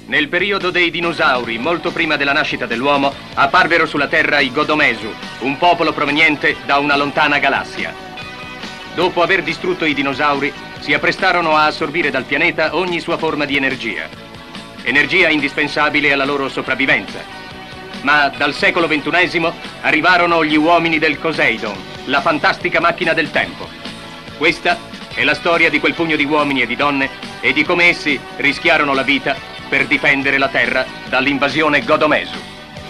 Nel periodo dei dinosauri, molto prima della nascita dell'uomo, apparvero sulla Terra i Godomesu, un popolo proveniente da una lontana galassia. Dopo aver distrutto i dinosauri, si apprestarono a assorbire dal pianeta ogni sua forma di energia. Energia indispensabile alla loro sopravvivenza. Ma dal secolo XXI arrivarono gli uomini del Poseidon, la fantastica macchina del tempo. Questa è la storia di quel pugno di uomini e di donne e di come essi rischiarono la vita per difendere la Terra dall'invasione Godomesu.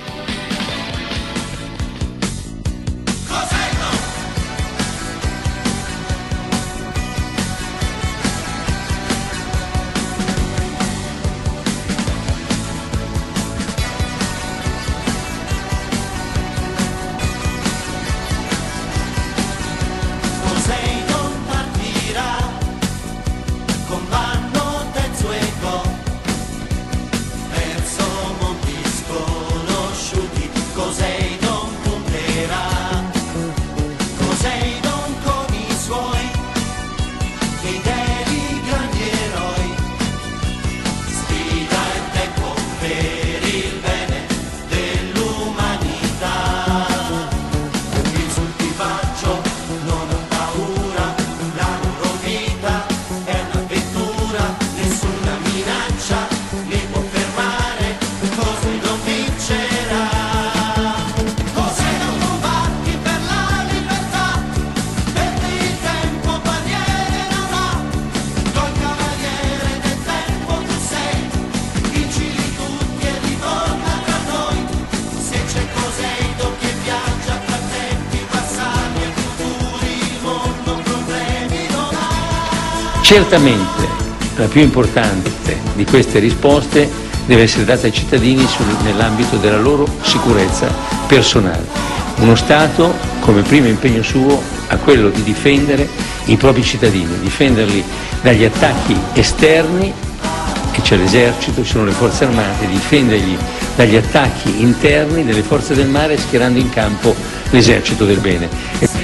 Certamente la più importante di queste risposte deve essere data ai cittadini nell'ambito della loro sicurezza personale. Uno Stato, come primo impegno suo, ha quello di difendere i propri cittadini, difenderli dagli attacchi esterni, e c'è l'esercito, ci sono le forze armate, difenderli dagli attacchi interni delle forze del mare schierando in campo l'esercito del bene.